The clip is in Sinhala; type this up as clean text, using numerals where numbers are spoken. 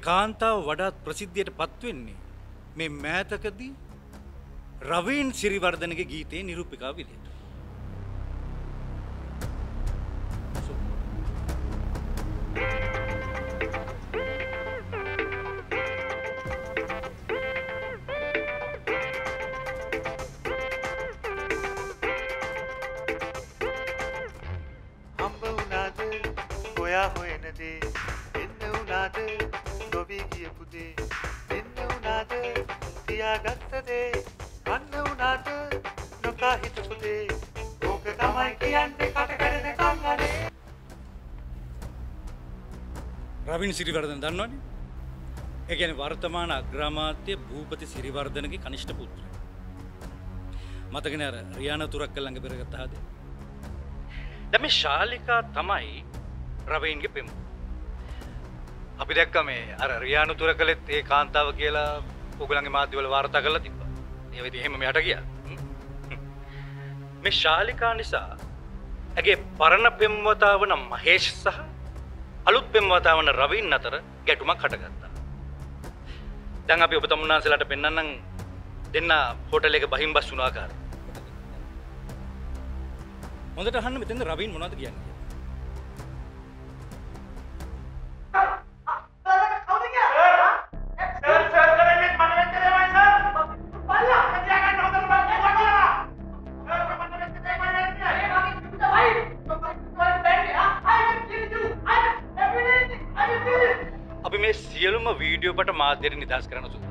කාන්තාව වඩාත් ප්‍රසිද්ධියට පත් වෙන්නේ මේ මෑතකදී රවීන් සිරිවර්ධනගේ ගීතයේ නිරූපිකාව විදිහට. රවින් සිරිවර්ධන දන්නවනේ? ඒ කියන්නේ වර්තමාන අග්‍රාමාත්‍ය භූපති සිරිවර්ධනගේ කනිෂ්ඨ පුත්‍රයා. මතකනේ අර රියානා තුරක්කල් ළඟ පෙරගත්ත හදේ. දැන් මේ ශාලිකා තමයි රවීන්ගේ පෙම්. අපි දැක්ක මේ අර රියානා තුරක්කලෙත් ඒ කාන්තාව කියලා ඔයගොල්ලන්ගේ මාධ්‍යවල වාර්තා කරලා තිබ්බා. ඒ වෙදී එහෙම මෙහාට ගියා. මේ ශාලිකා නිසා ඇගේ පරණ පෙම්වතා වන මහේෂ් සහ අලුත් පෙම්වතා වන රවීන් අතර ගැටුමක් හටගත්තා. දැන් අපි ඔබ තමුන්නාන්සලාට පෙන්නන්නම් දෙන්න හෝටල් එක බහින් බස් වුණ ආකාරය. හොඳට අහන්න මෙතෙන්ද රවීන් මොනවද කියන්නේ? අපි මේ සියලුම වීඩියෝ පට මාධ්‍යයට නිදහස් කරන්න සුදුසුයි.